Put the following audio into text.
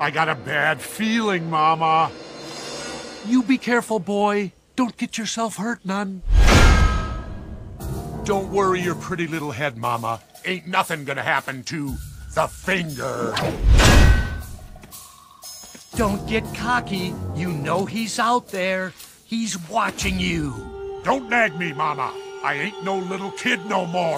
I got a bad feeling, Mama. You be careful, boy. Don't get yourself hurt none. Don't worry your pretty little head, Mama. Ain't nothing gonna happen to the finger. Don't get cocky. You know he's out there. He's watching you. Don't nag me, Mama. I ain't no little kid no more.